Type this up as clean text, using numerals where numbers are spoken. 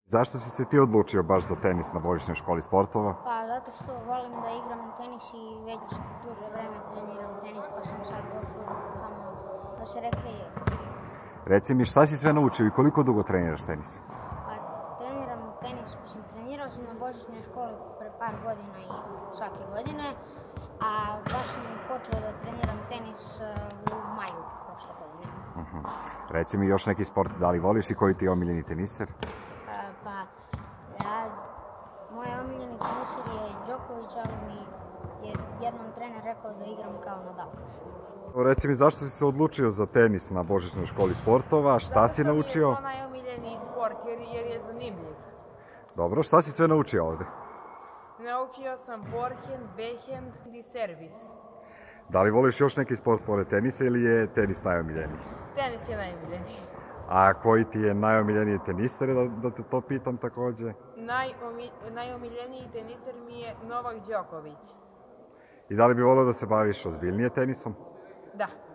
Zašto si se ti odlučio baš za tenis na božićnoj školi sportova? Pa zato što volim da igram tenis i već duže vreme treniram tenis, pa sam sad došao tamo da se rekreiram. Reci mi, šta si sve naučio i koliko dugo treniraš tenis? Pa treniram tenis, trenirao sam na božićnoj školi pre par godina i svake godine, a baš sam počeo da treniram tenis u maju prošle godine. Reci mi još neki sport, da li voliš i koji ti je omiljeni teniser? Moj omiljeni teniser je Đoković, ali mi je jednom trener rekao da igram kao Nadal. Reci mi, zašto si se odlučio za tenis na božićnoj školi sportova, šta si naučio? Zato mi je to najomiljeniji sport jer je zanimljiv. Dobro, šta si sve naučio ovde? Naučio sam forehand, backhand i servis. Da li voliš još neki sport pored tenisa ili je tenis najomiljeniji? Tenis je najomiljeniji. A koji ti je najomiljeniji teniser, da te to pitam takođe? Najomiljeniji teniser mi je Novak Đoković. I da li bi volio da se baviš ozbiljnije tenisom? Da.